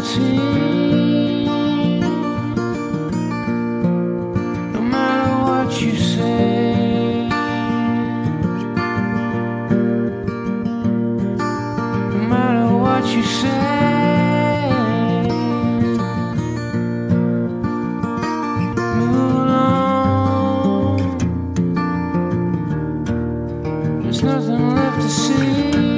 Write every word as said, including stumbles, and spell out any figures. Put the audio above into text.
routine. No matter what you say, no matter what you say, move along. There's nothing left to see.